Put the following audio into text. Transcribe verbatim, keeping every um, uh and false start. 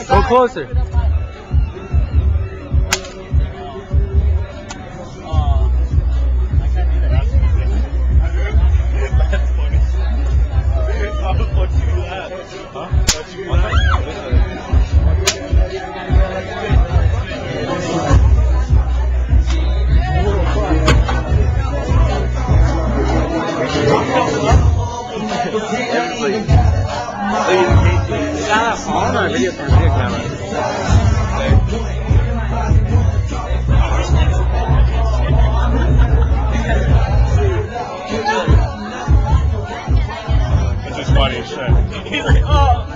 Go closer. Cada forma video también, claro. It's just funny as shit. He's like, oh.